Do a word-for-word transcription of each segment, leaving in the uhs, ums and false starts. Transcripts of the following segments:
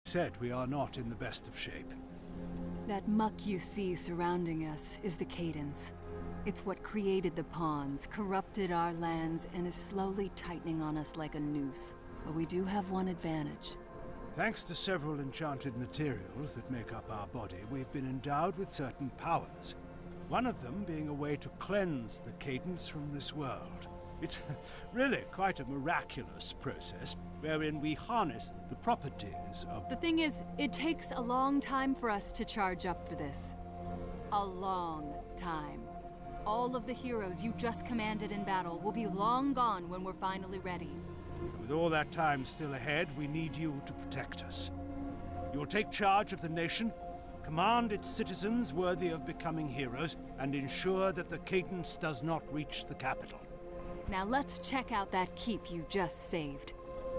Said we are not in the best of shape. That muck you see surrounding us is the cadence. It's what created the pawns, corrupted our lands, and is slowly tightening on us like a noose. But we do have one advantage. Thanks to several enchanted materials that make up our body, we've been endowed with certain powers. One of them being a way to cleanse the cadence from this world. It's really quite a miraculous process, wherein we harness the properties of... The thing is, it takes a long time for us to charge up for this. A long time. All of the heroes you just commanded in battle will be long gone when we're finally ready. With all that time still ahead, we need you to protect us. You will take charge of the nation, command its citizens worthy of becoming heroes, and ensure that the cadence does not reach the capital. Now let's check out that keep you just saved.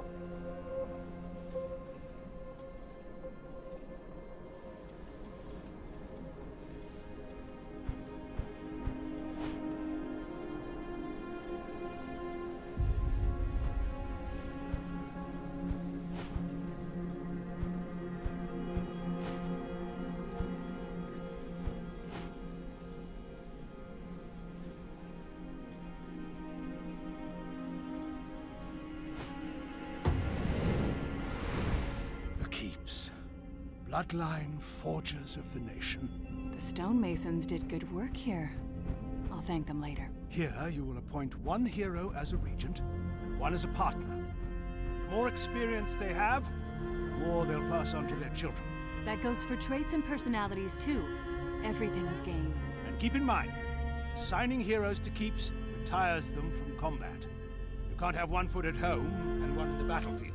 Bloodline forgers of the nation. The stonemasons did good work here. I'll thank them later. Here you will appoint one hero as a regent and one as a partner. The more experience they have, the more they'll pass on to their children. That goes for traits and personalities too. Everything's gain. And keep in mind, assigning heroes to keeps retires them from combat. You can't have one foot at home and one in the battlefield.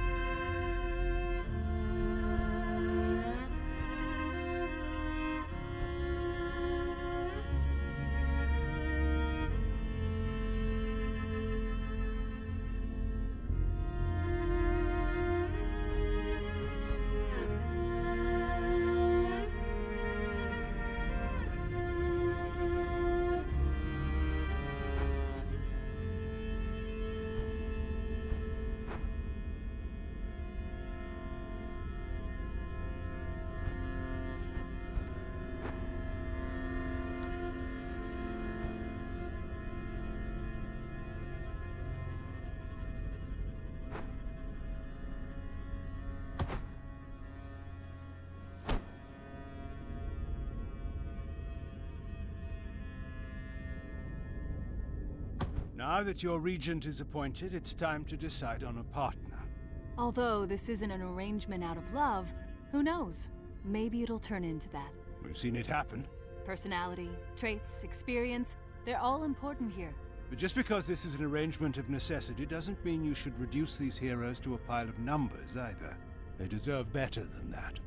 Now that your regent is appointed, it's time to decide on a partner. Although this isn't an arrangement out of love, who knows? Maybe it'll turn into that. We've seen it happen. Personality, traits, experience, they're all important here. But just because this is an arrangement of necessity doesn't mean you should reduce these heroes to a pile of numbers either. They deserve better than that.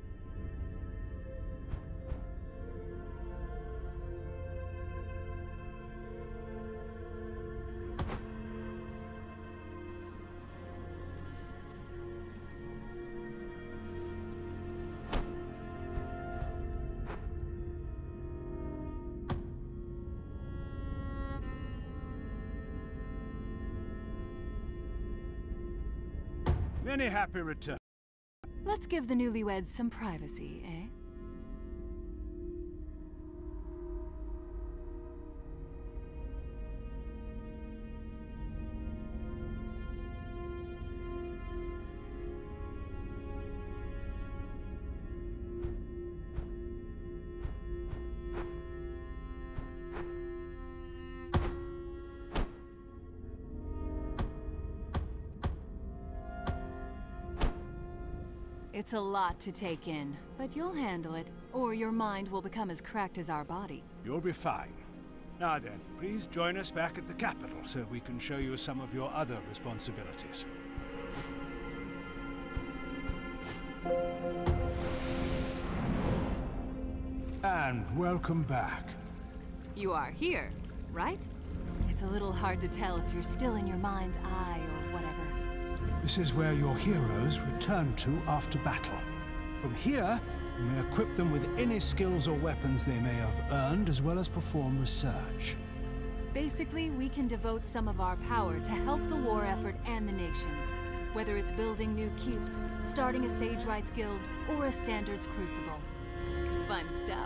Many happy returns. Let's give the newlyweds some privacy, eh? It's a lot to take in, but you'll handle it, or your mind will become as cracked as our body. You'll be fine. Now then, please join us back at the capital so we can show you some of your other responsibilities. And welcome back. You are here, right? It's a little hard to tell if you're still in your mind's eye or whatever. This is where your heroes return to after battle. From here, you may equip them with any skills or weapons they may have earned, as well as perform research. Basically, we can devote some of our power to help the war effort and the nation. Whether it's building new keeps, starting a Sage Rights Guild, or a Standards Crucible. Fun stuff.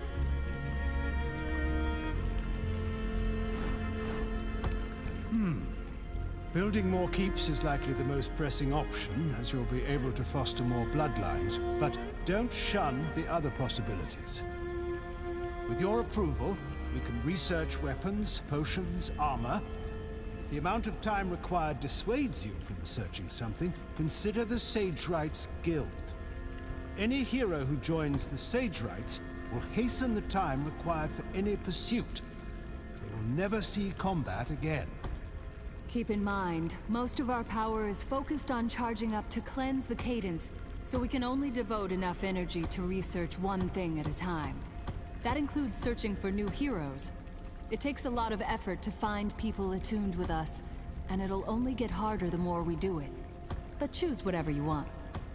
Hmm. Building more keeps is likely the most pressing option, as you'll be able to foster more bloodlines. But don't shun the other possibilities. With your approval, we can research weapons, potions, armor. If the amount of time required dissuades you from researching something, consider the Sage Rights Guild. Any hero who joins the Sage Rights will hasten the time required for any pursuit. They will never see combat again. Keep in mind, most of our power is focused on charging up to cleanse the cadence, so we can only devote enough energy to research one thing at a time. That includes searching for new heroes. It takes a lot of effort to find people attuned with us, and it'll only get harder the more we do it. But choose whatever you want.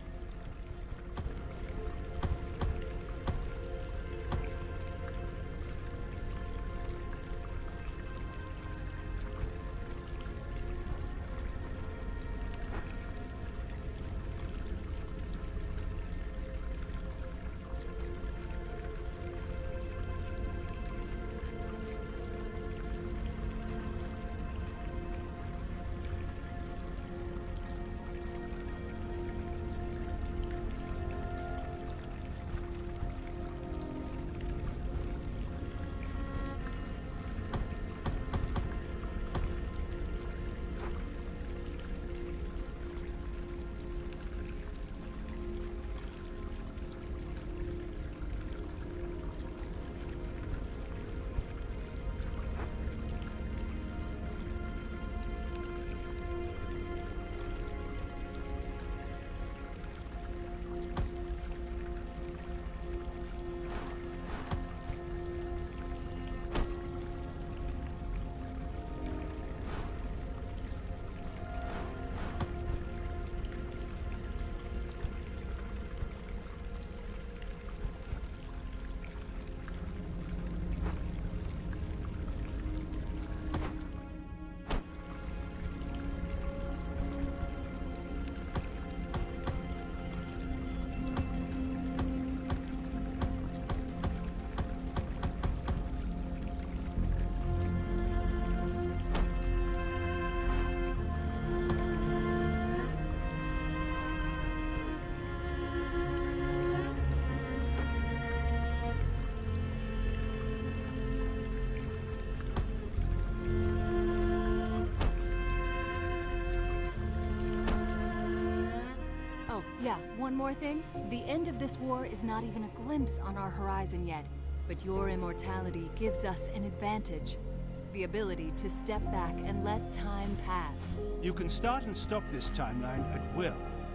Yeah, one more thing. The end of this war is not even a glimpse on our horizon yet, but your immortality gives us an advantage. The ability to step back and let time pass. You can start and stop this timeline at will.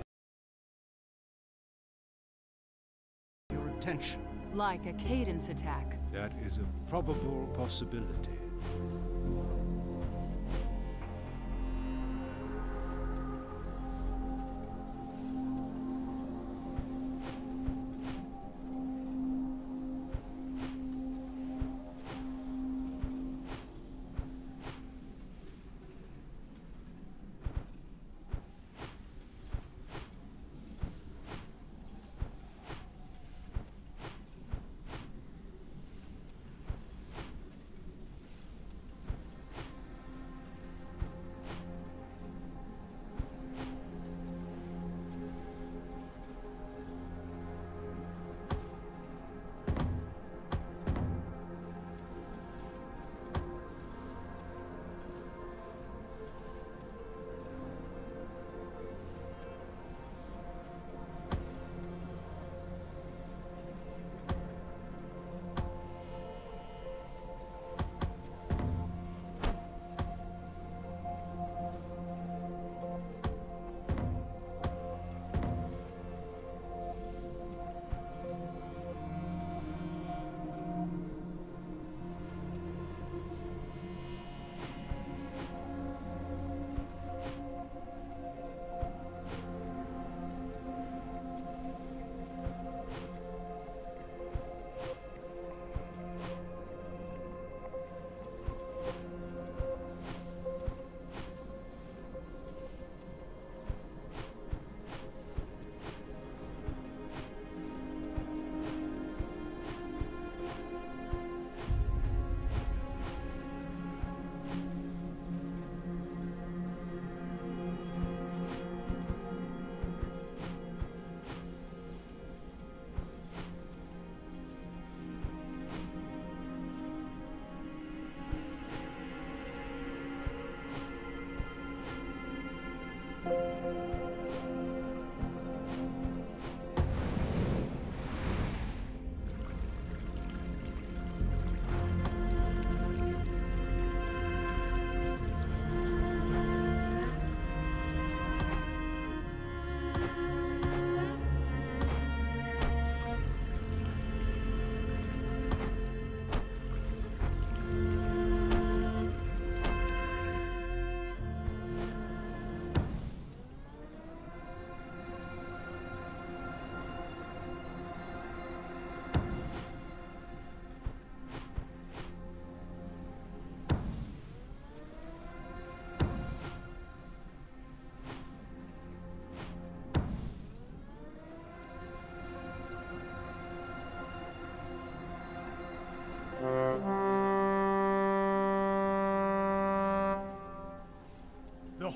Your attention. Like a cadence attack. That is a probable possibility.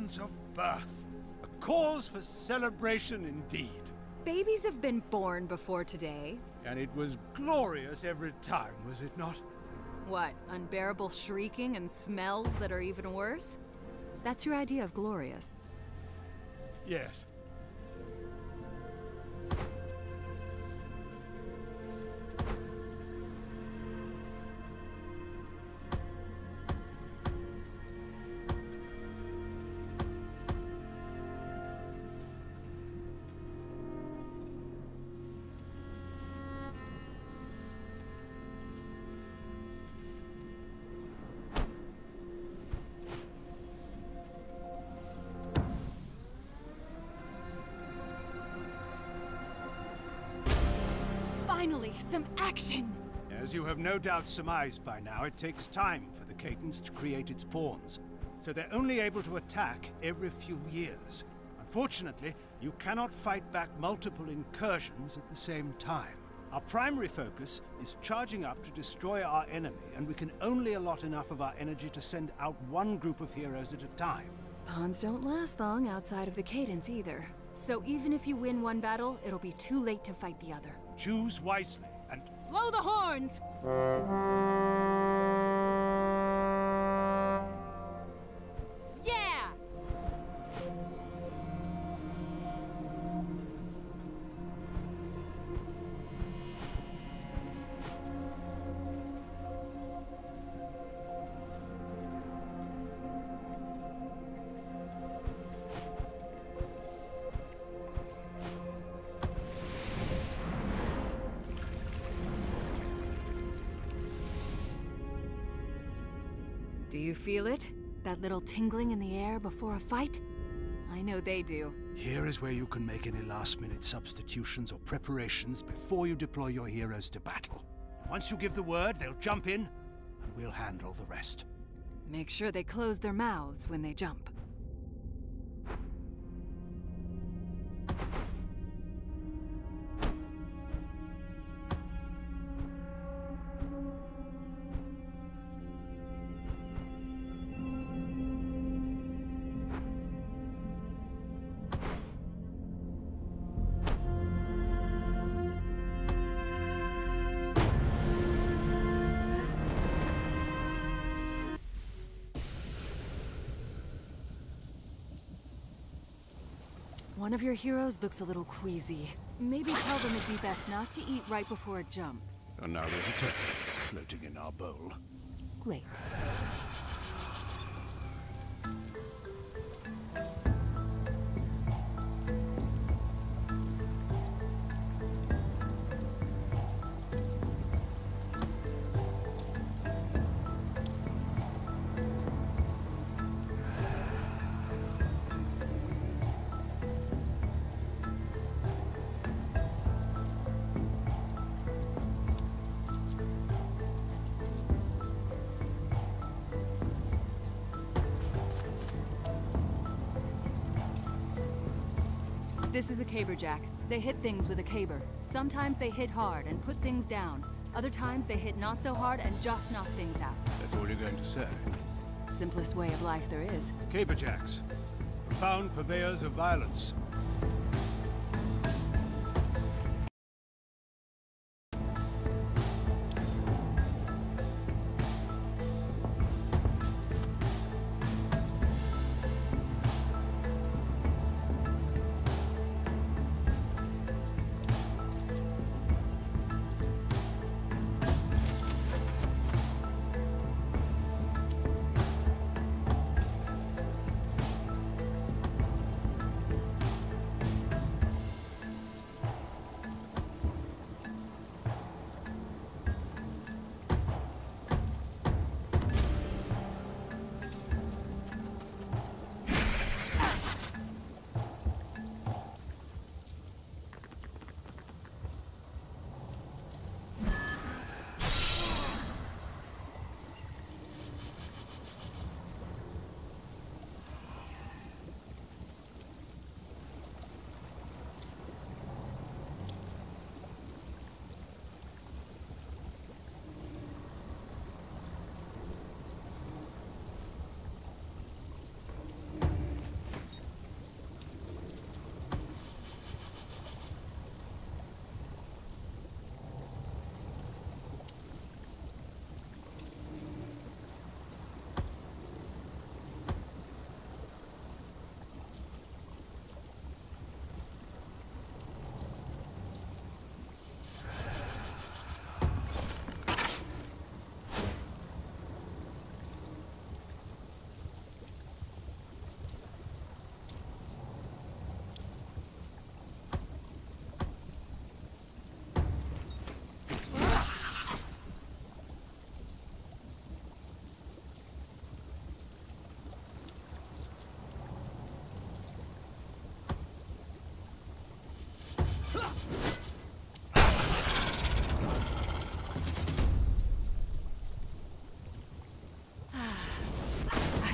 visions of birth. A cause for celebration indeed. Babies have been born before today. And it was glorious every time, was it not? What, unbearable shrieking and smells that are even worse? That's your idea of glorious. Yes. Finally, some action! As you have no doubt surmised by now, it takes time for the cadence to create its pawns, so they're only able to attack every few years. Unfortunately, you cannot fight back multiple incursions at the same time. Our primary focus is charging up to destroy our enemy, and we can only allot enough of our energy to send out one group of heroes at a time. Pawns don't last long outside of the cadence either. So even if you win one battle, it'll be too late to fight the other. Choose wisely, and... Blow the horns! Yeah! Do you feel it? That little tingling in the air before a fight? I know they do. Here is where you can make any last-minute substitutions or preparations before you deploy your heroes to battle. Once you give the word, they'll jump in, and we'll handle the rest. Make sure they close their mouths when they jump. One of your heroes looks a little queasy. Maybe tell them it'd be best not to eat right before a jump. And now there's a turkey floating in our bowl. Great. This is a caberjack. They hit things with a caber. Sometimes they hit hard and put things down. Other times they hit not so hard and just knock things out. That's all you're going to say? Simplest way of life there is. Caberjacks. Profound purveyors of violence.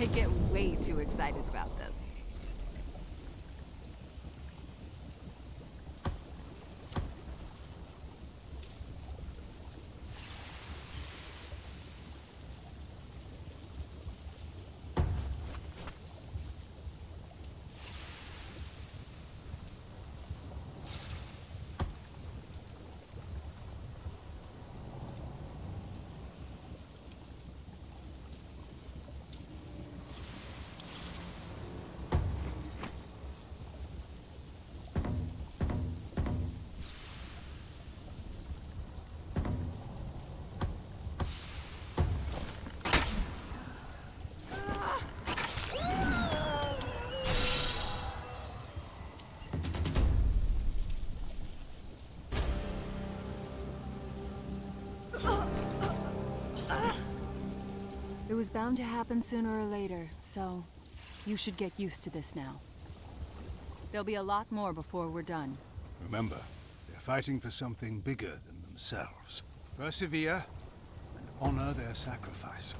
I get way too excited about this. It was bound to happen sooner or later, so you should get used to this now. There'll be a lot more before we're done. Remember, they're fighting for something bigger than themselves. Persevere and honor their sacrifice.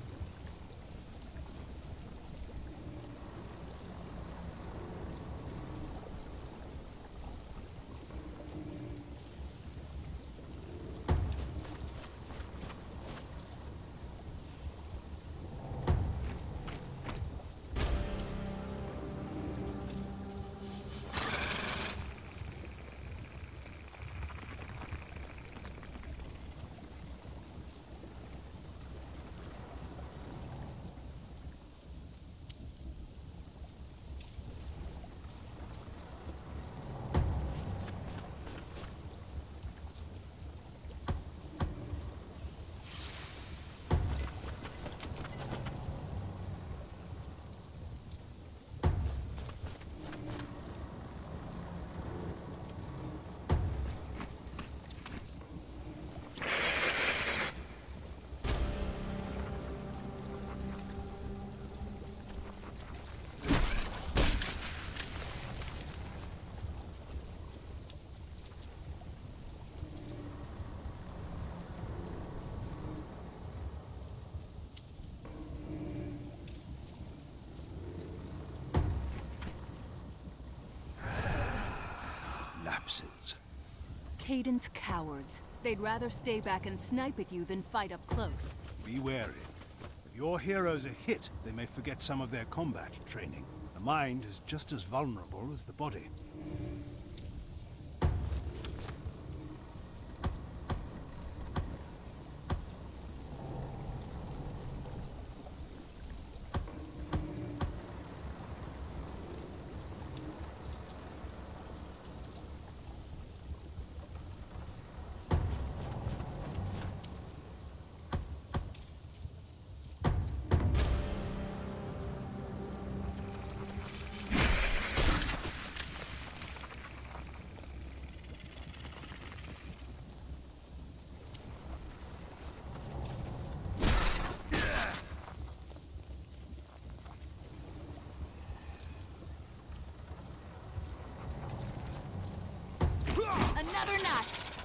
Lapses. Cadence cowards. They'd rather stay back and snipe at you than fight up close. Be wary. If your heroes are hit, they may forget some of their combat training. The mind is just as vulnerable as the body. Another notch!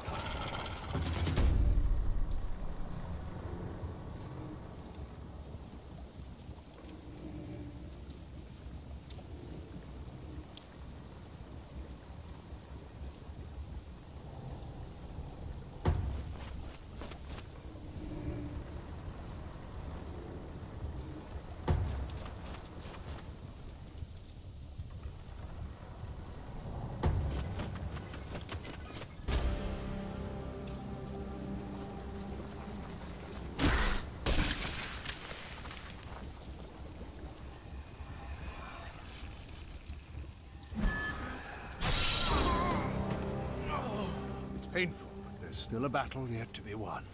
Painful, but there's still a battle yet to be won.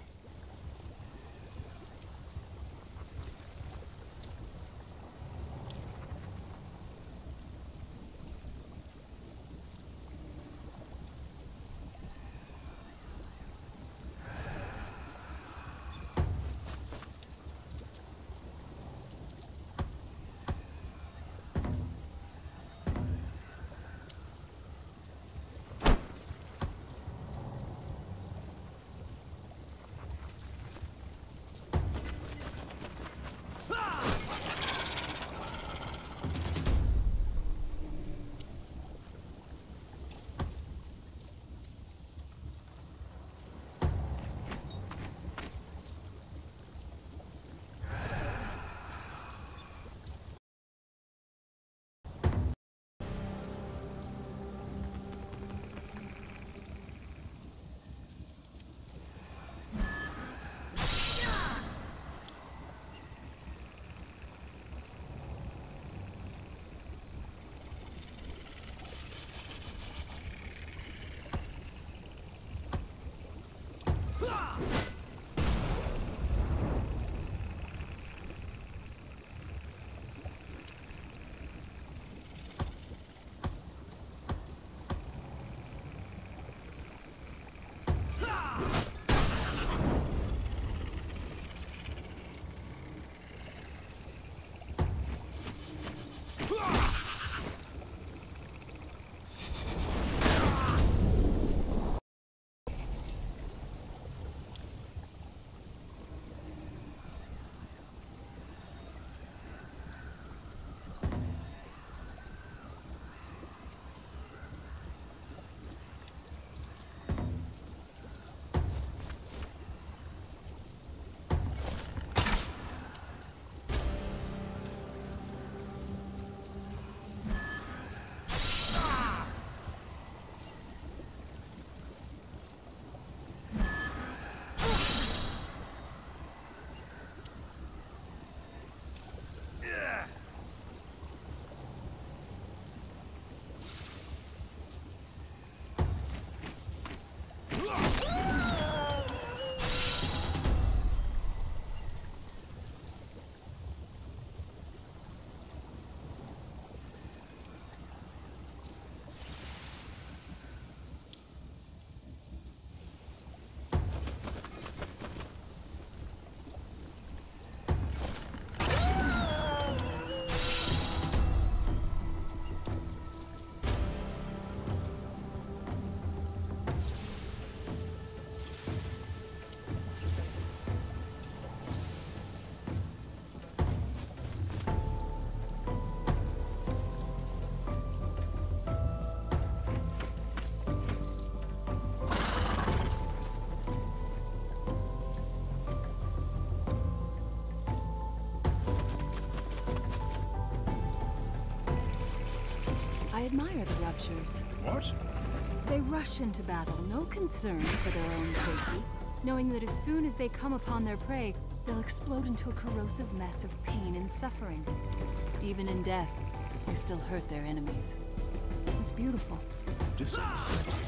I admire the ruptures. What? They rush into battle, no concern for their own safety, knowing that as soon as they come upon their prey, they'll explode into a corrosive mess of pain and suffering. Even in death, they still hurt their enemies. It's beautiful. Disconcerting.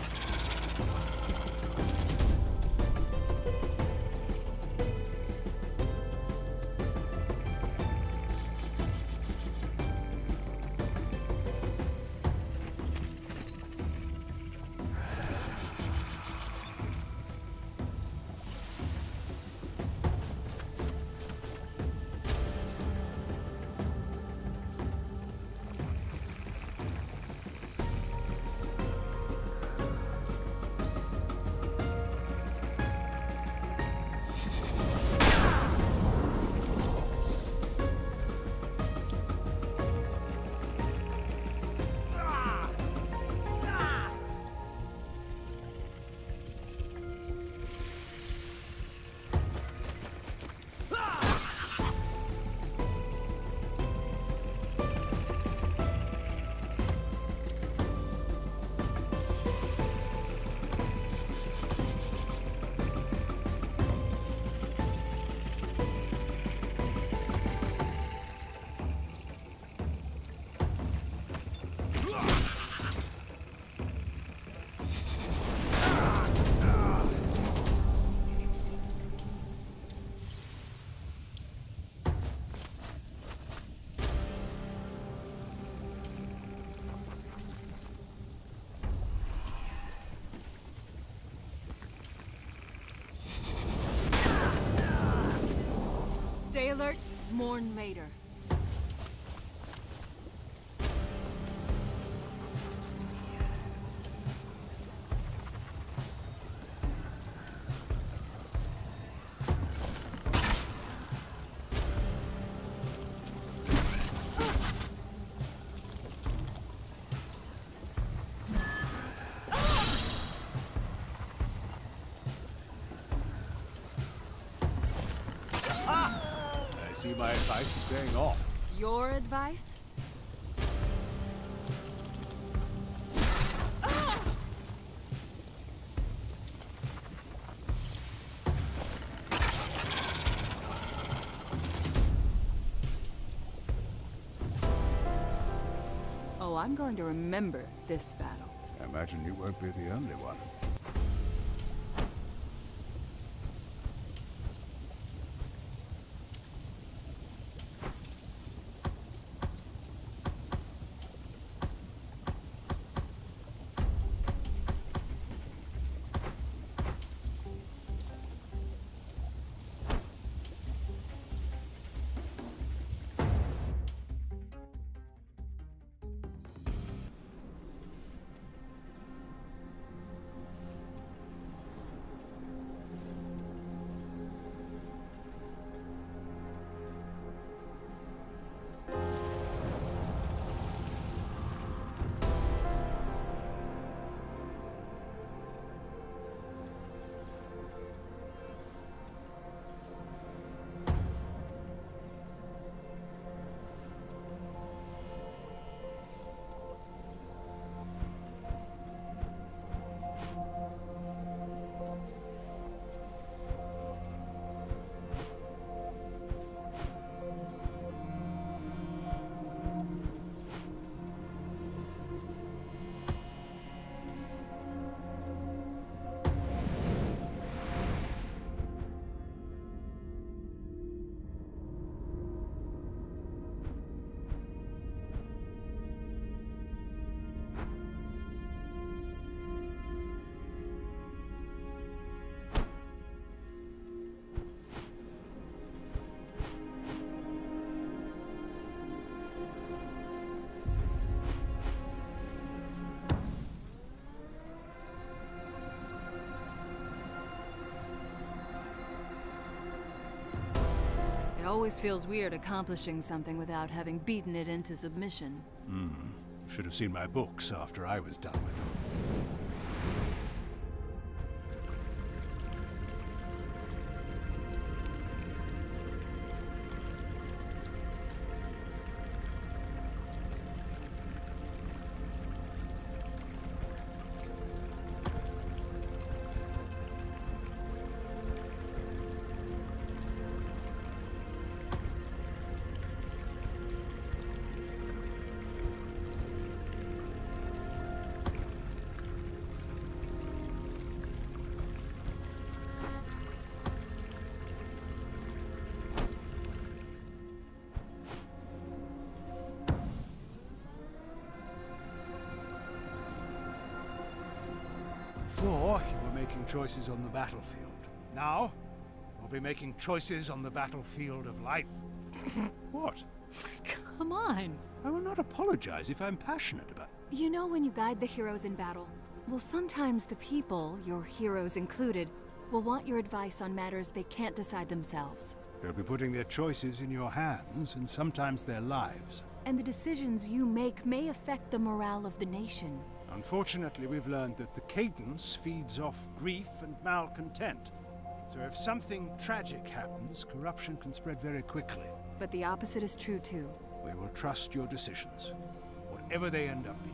Stay alert, mourn later. I see my advice is paying off. Your advice? Oh, I'm going to remember this battle. I imagine you won't be the only one. always feels weird accomplishing something without having beaten it into submission. Hmm. Should have seen my books after I was done with them. Before, you were making choices on the battlefield. Now, you'll be making choices on the battlefield of life. What? Come on. I will not apologize if I'm passionate about it. You know when you guide the heroes in battle? Well, sometimes the people, your heroes included, will want your advice on matters they can't decide themselves. They'll be putting their choices in your hands, and sometimes their lives. And the decisions you make may affect the morale of the nation. Unfortunately, we've learned that the cadence feeds off grief and malcontent. So if something tragic happens, corruption can spread very quickly. But the opposite is true too. We will trust your decisions, whatever they end up being.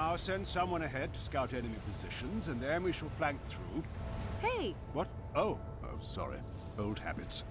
now send someone ahead to scout enemy positions, and then we shall flank through. Hey! What? Oh, oh, sorry. Old habits.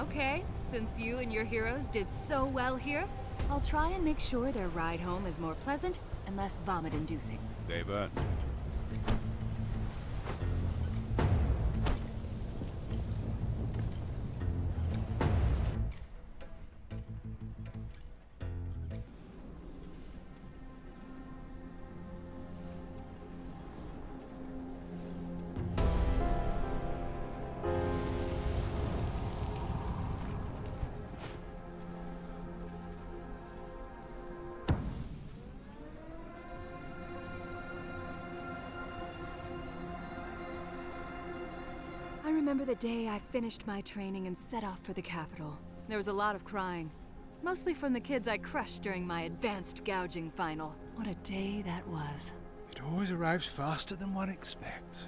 Okay, since you and your heroes did so well here, I'll try and make sure their ride home is more pleasant and less vomit-inducing. They've earned it. I remember the day I finished my training and set off for the capital. There was a lot of crying. Mostly from the kids I crushed during my advanced gouging final. What a day that was. It always arrives faster than one expects.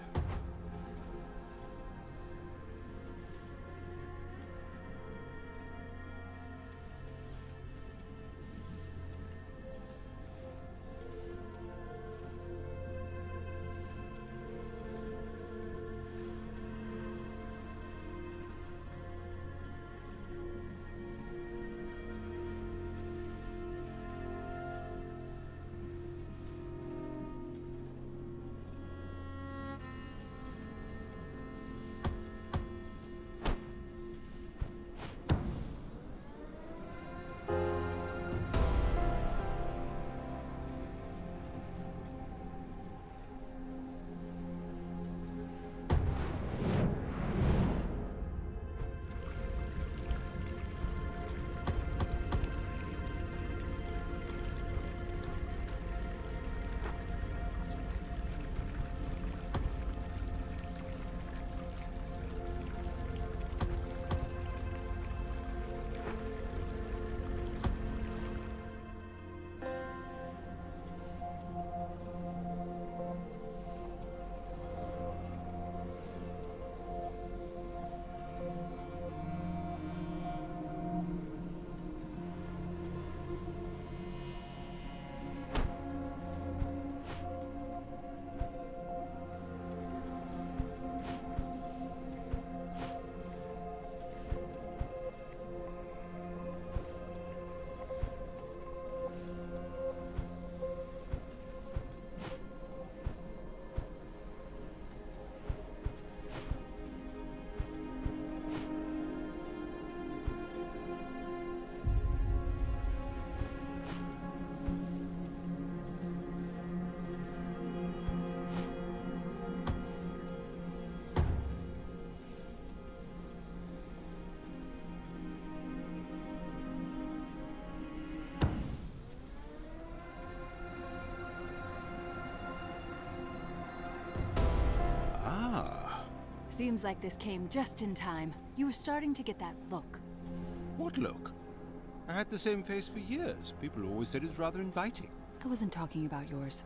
Seems like this came just in time. You were starting to get that look. What look? I had the same face for years. People always said it was rather inviting. I wasn't talking about yours.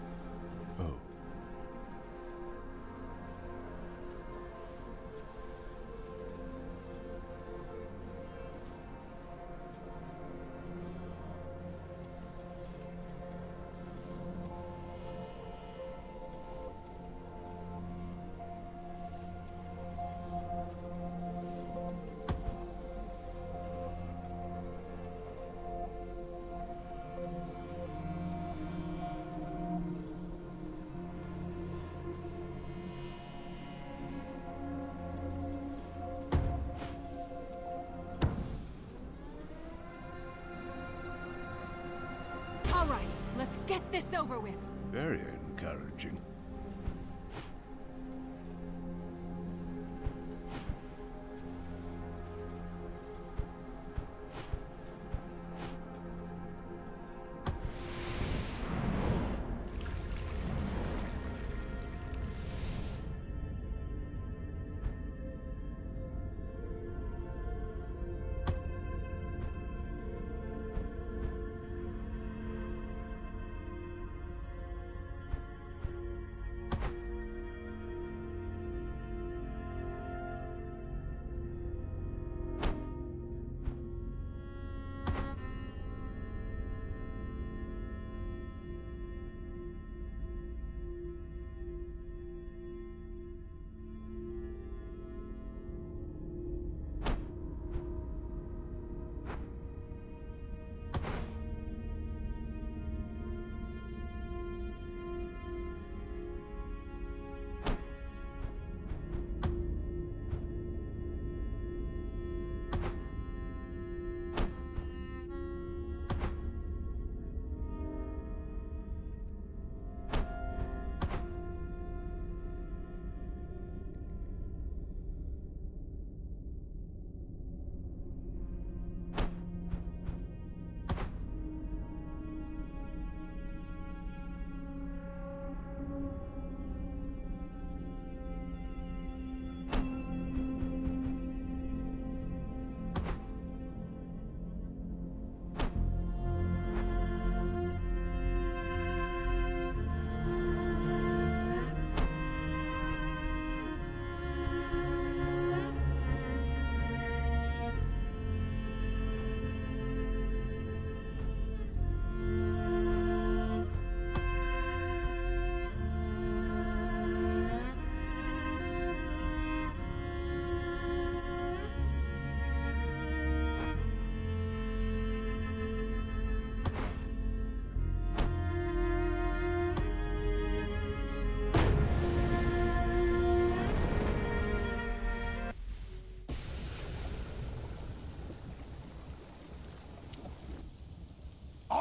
Oh. All right, let's get this over with. Very encouraging.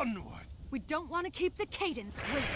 Onward! We don't want to keep the cadence waiting.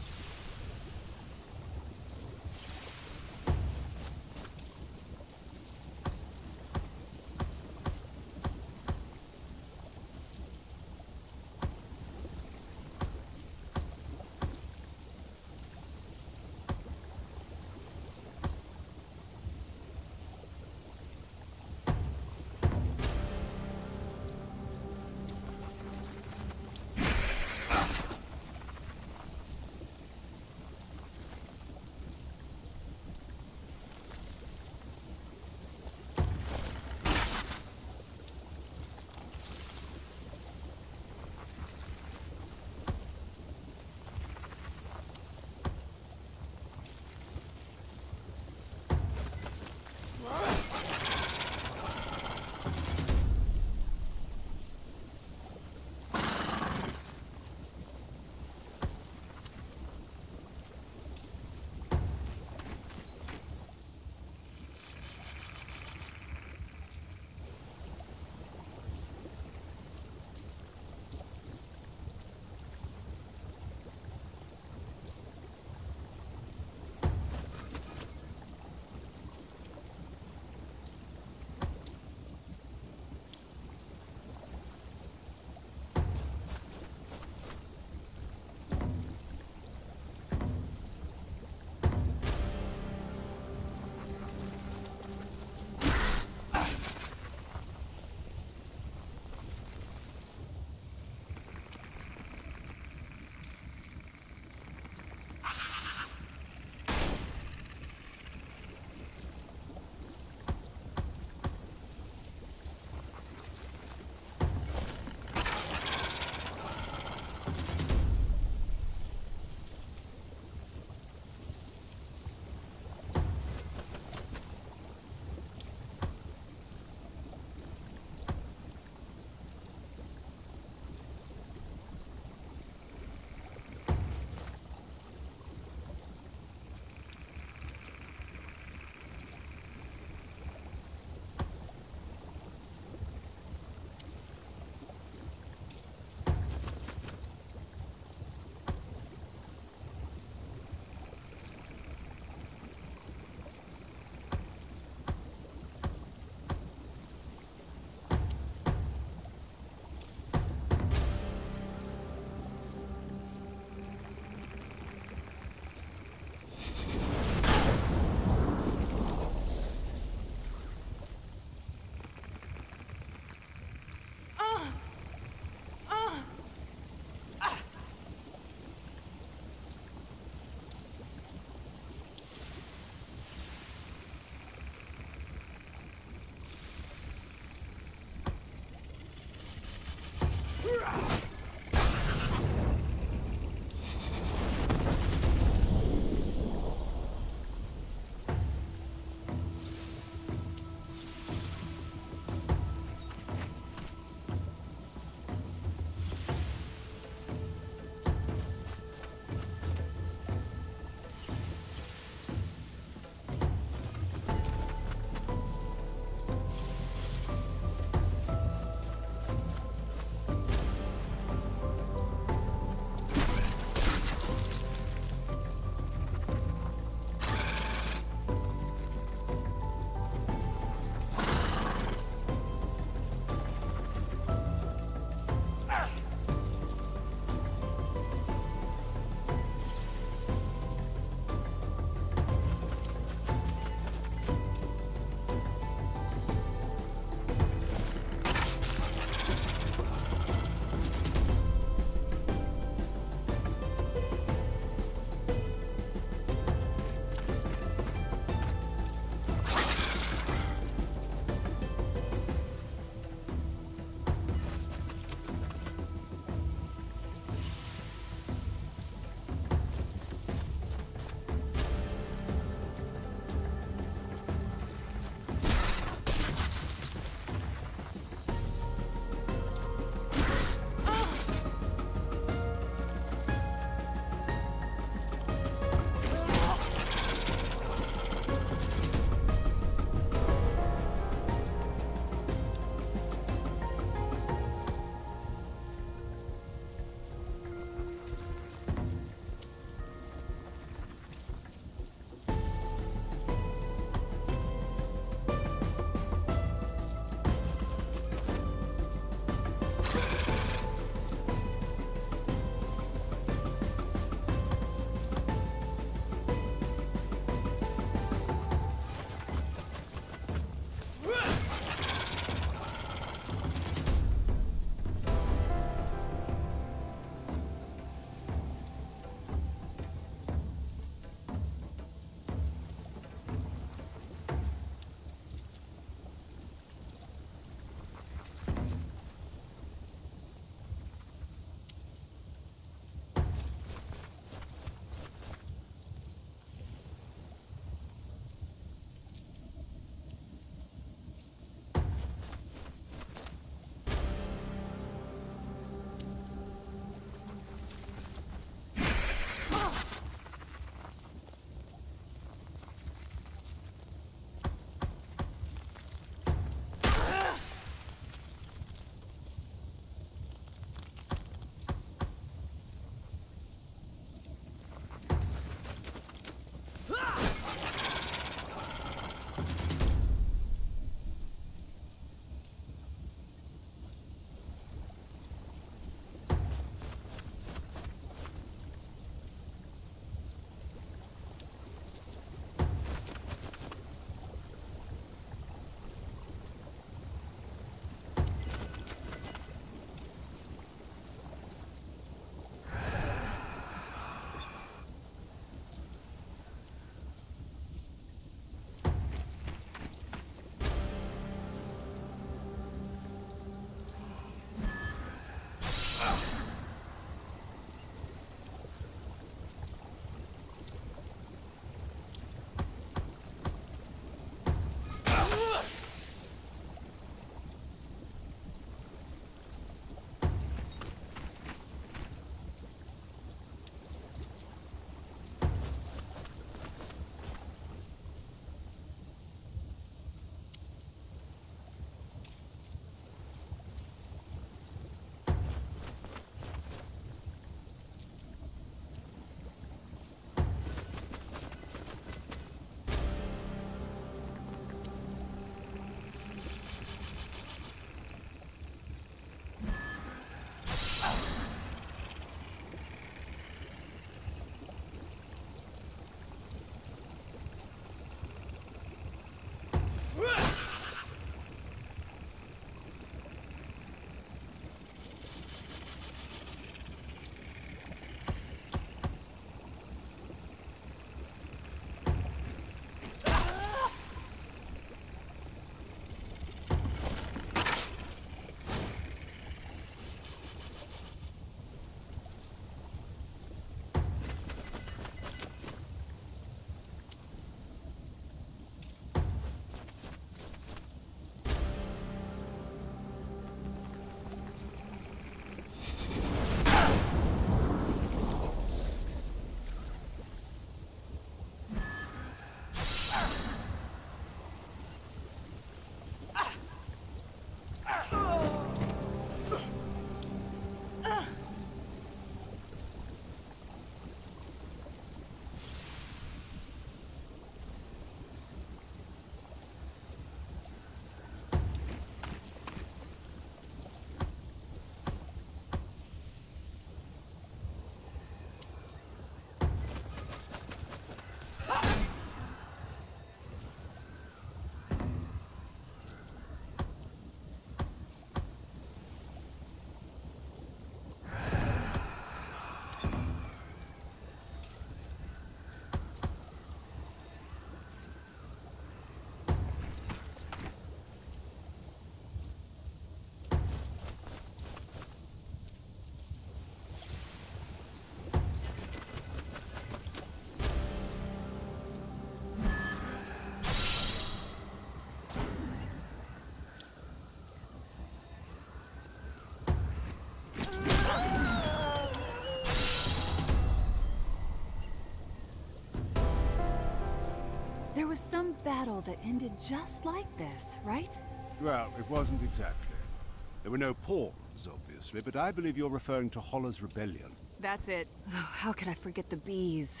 There was some battle that ended just like this, right? Well, it wasn't exactly. There were no pawns, obviously, but I believe you're referring to Holler's rebellion. That's it. Oh, how could I forget the bees?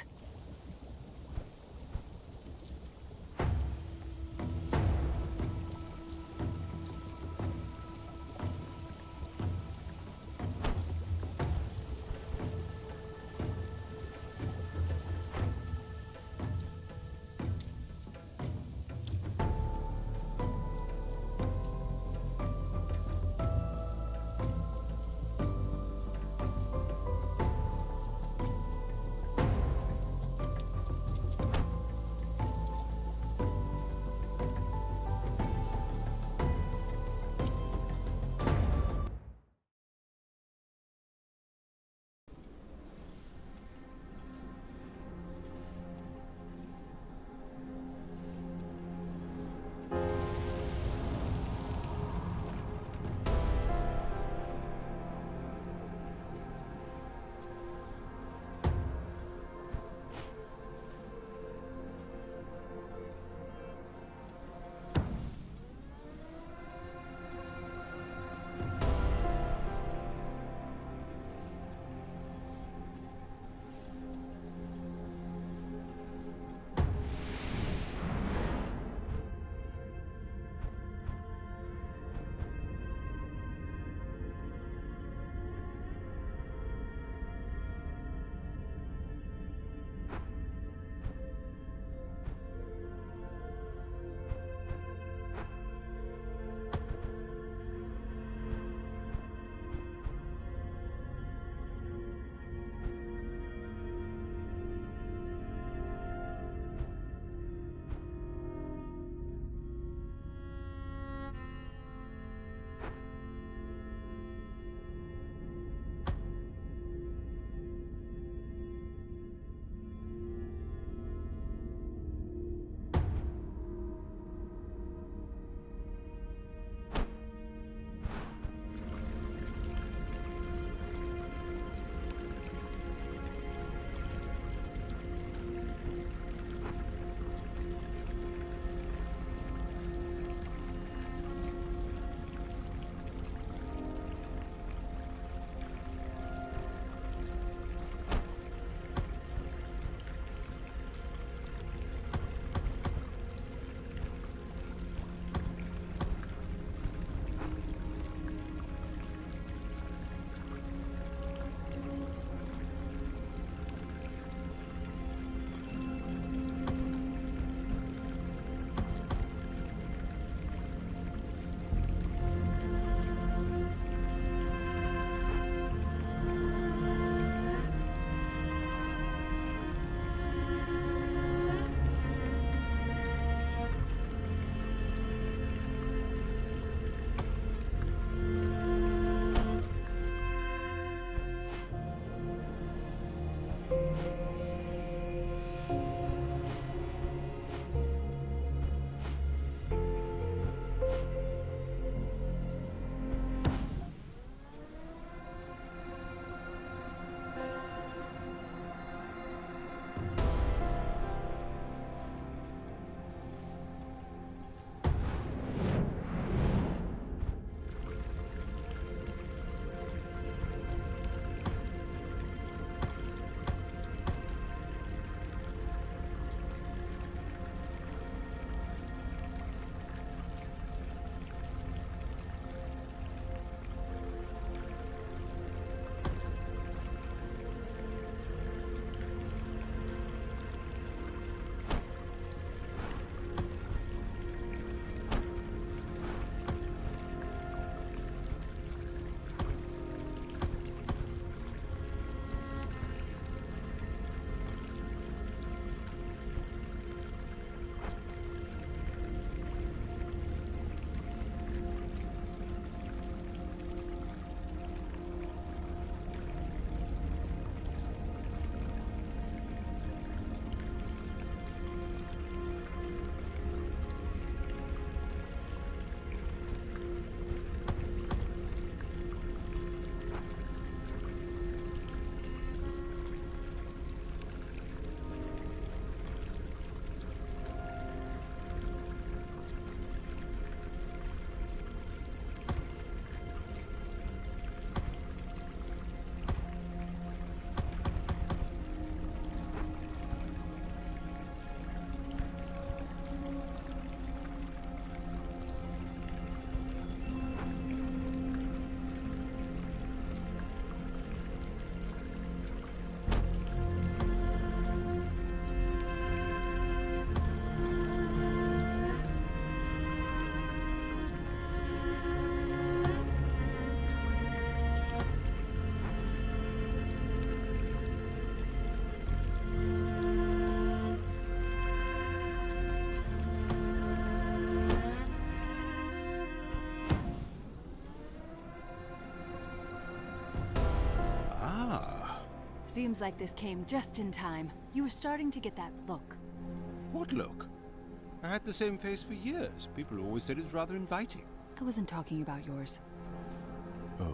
Seems like this came just in time. You were starting to get that look. What look? I had the same face for years. People always said it was rather inviting. I wasn't talking about yours. Oh.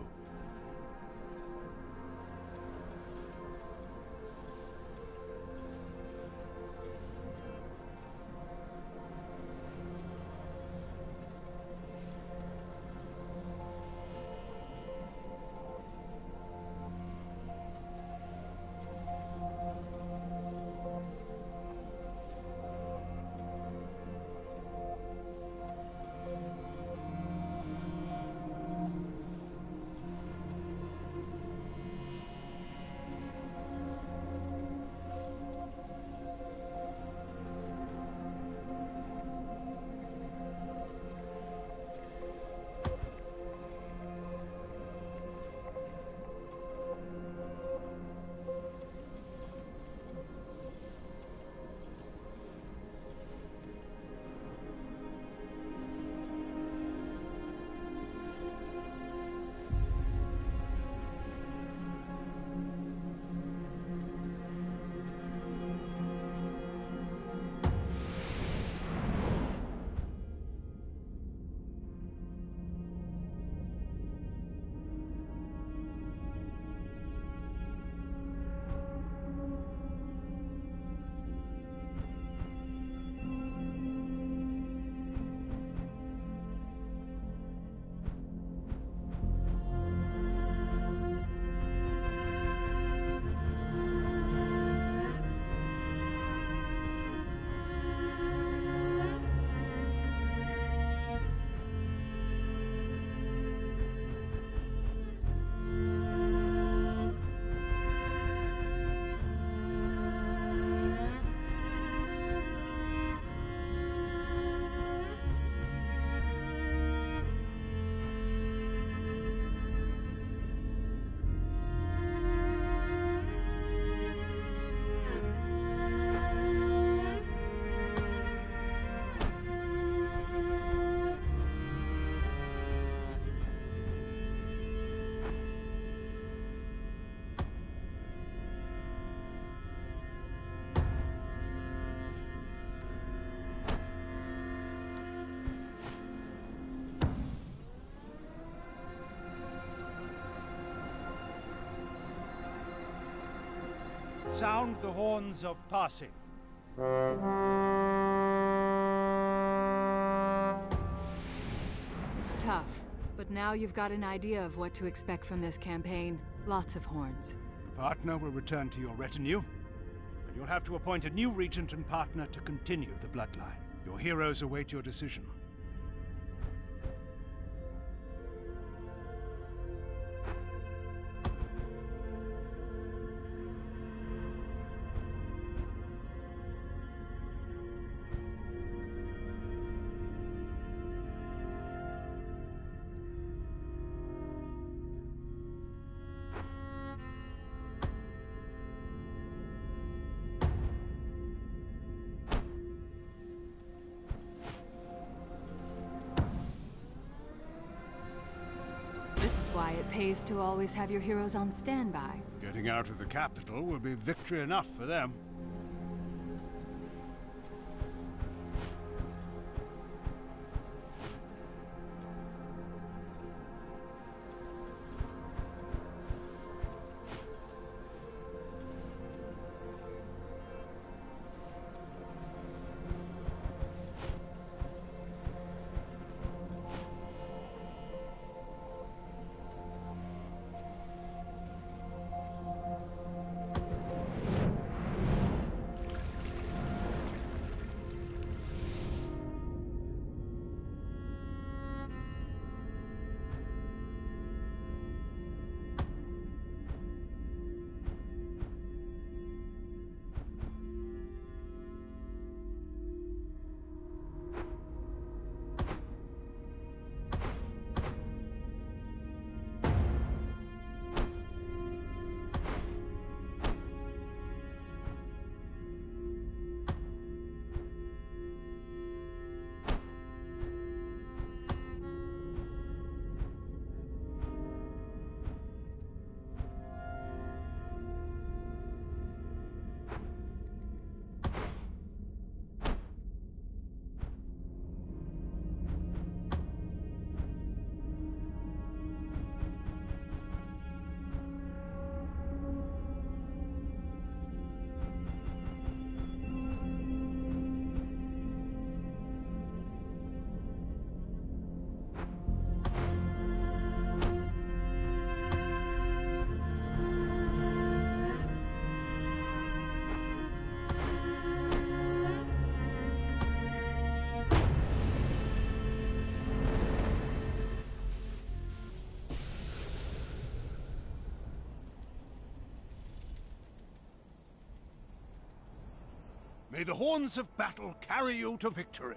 Sound the horns of passing. It's tough, but now you've got an idea of what to expect from this campaign. Lots of horns. The partner will return to your retinue, and you'll have to appoint a new regent and partner to continue the bloodline. Your heroes await your decision. Why it pays to always have your heroes on standby. Getting out of the capital will be victory enough for them. May the horns of battle carry you to victory.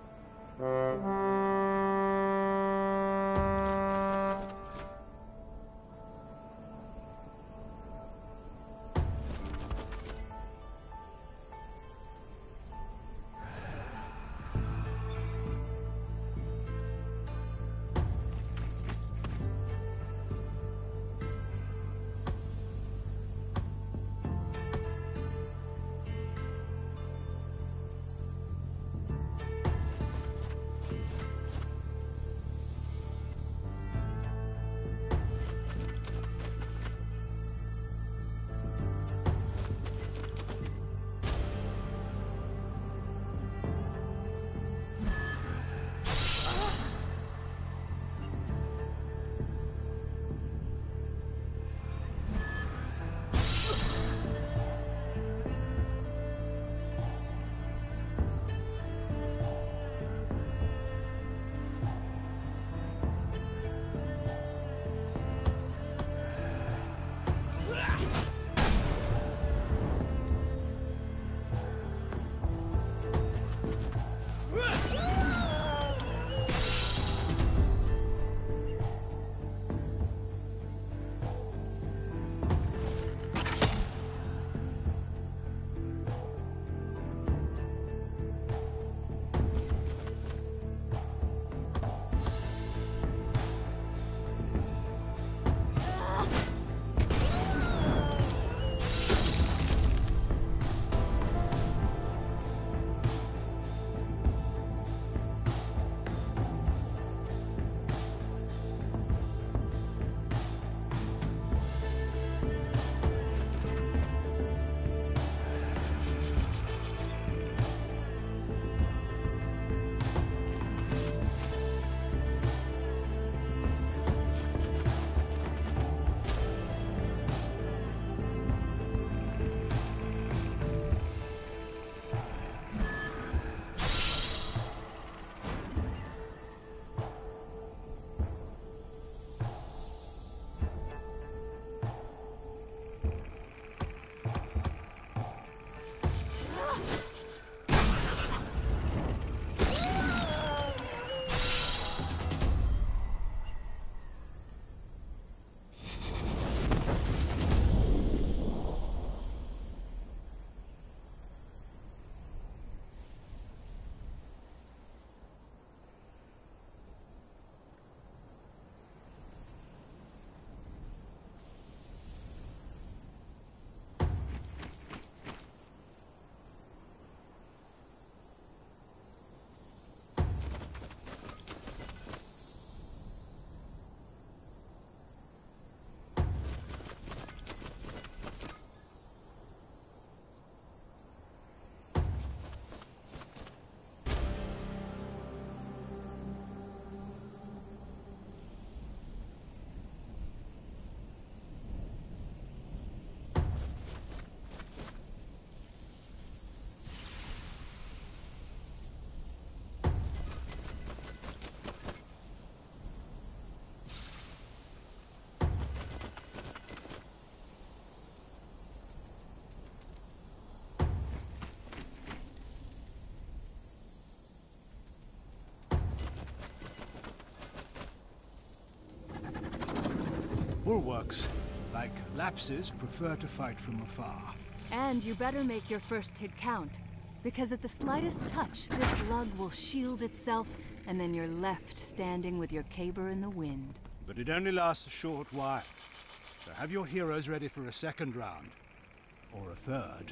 Bulwarks, like lapses, prefer to fight from afar. And you better make your first hit count, because at the slightest touch, this lug will shield itself, and then you're left standing with your caber in the wind. But it only lasts a short while. So have your heroes ready for a second round. Or a third.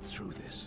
through this.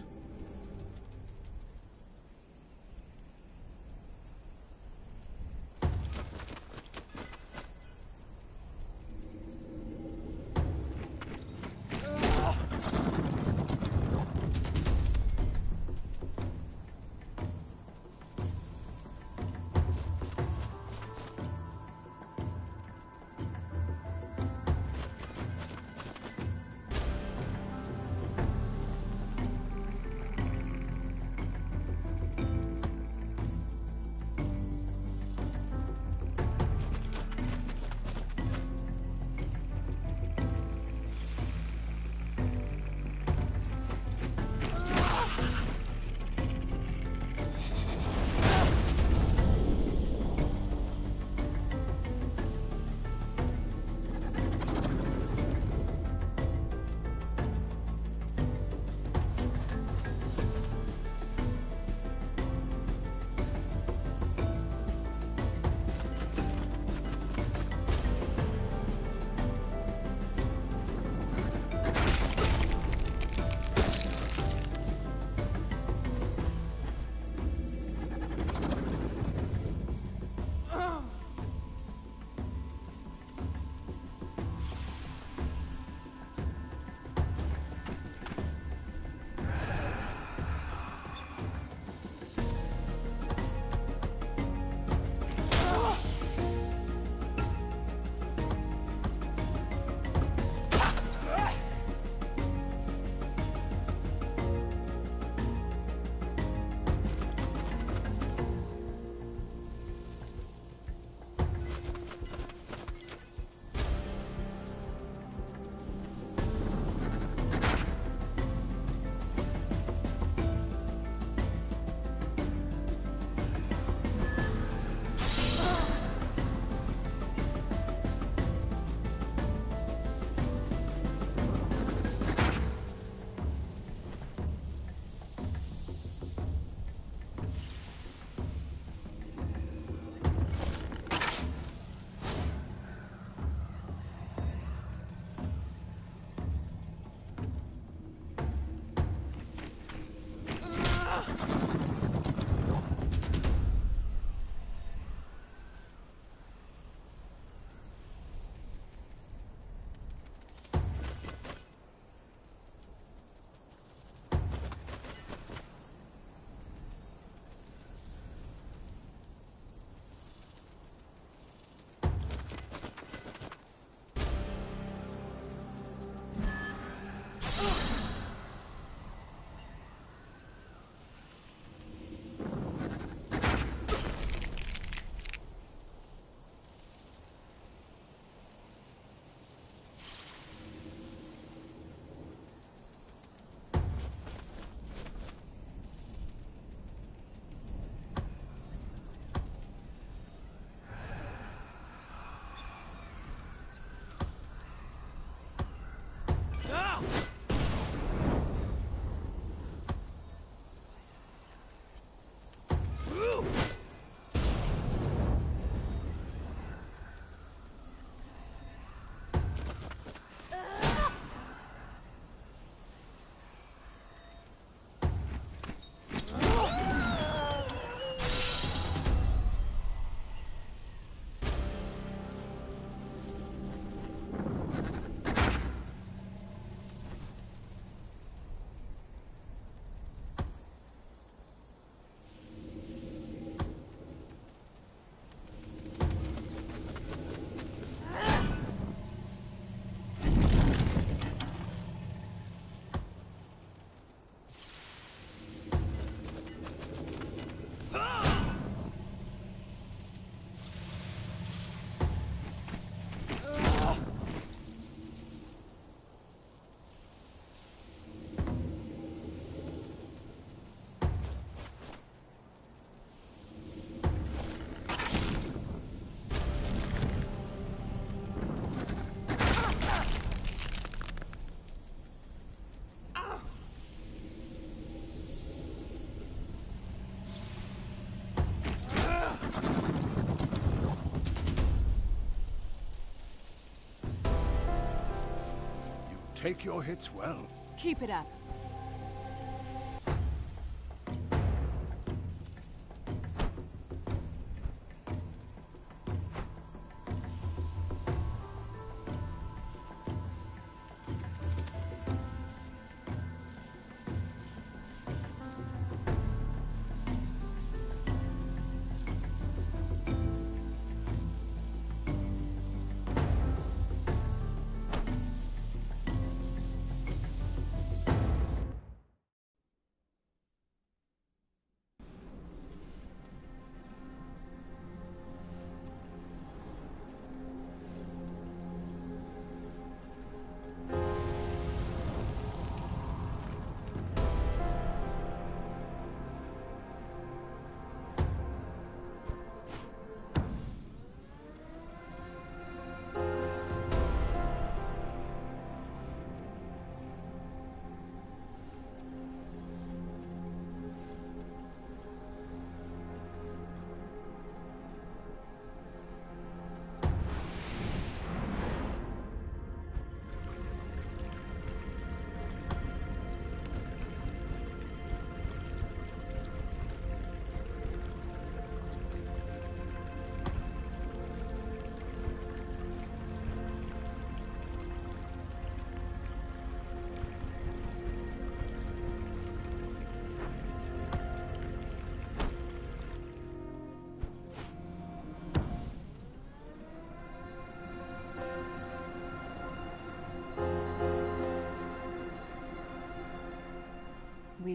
Take your hits well. Keep it up.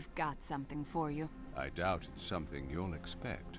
we've got something for you. I doubt it's something you'll expect.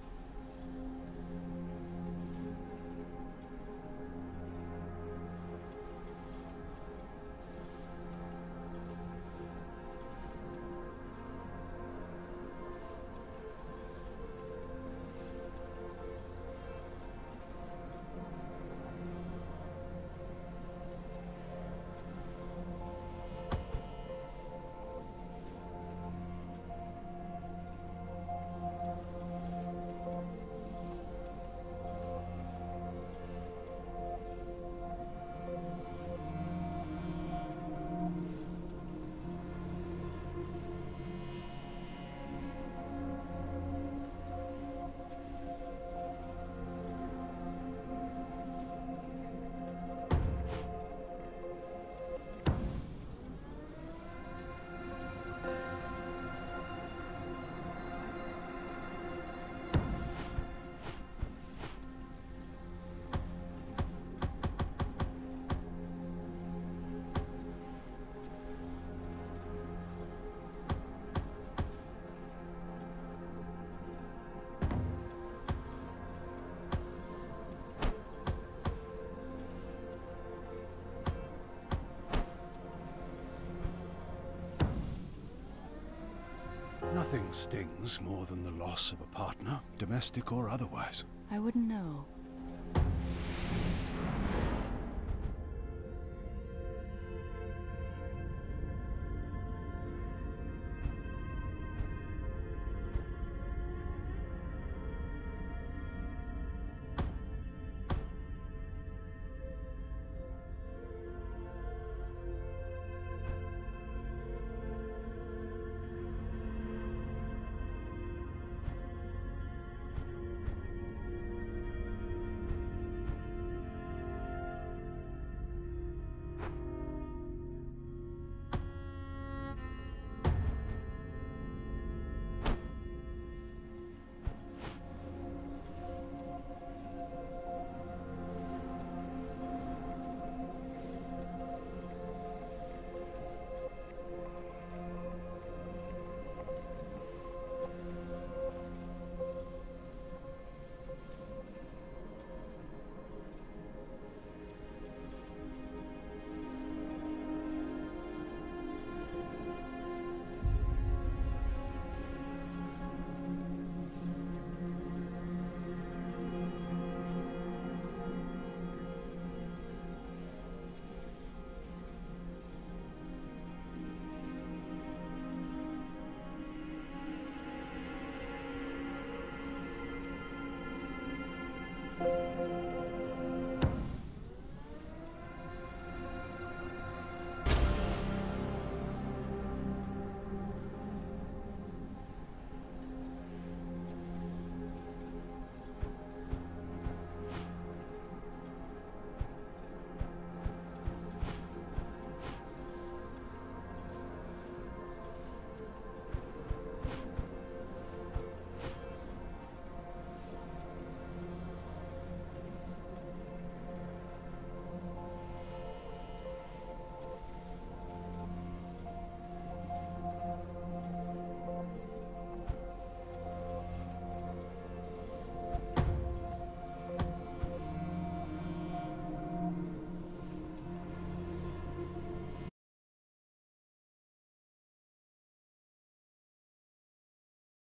Nothing stings more than the loss of a partner, domestic or otherwise. I wouldn't know. Thank you.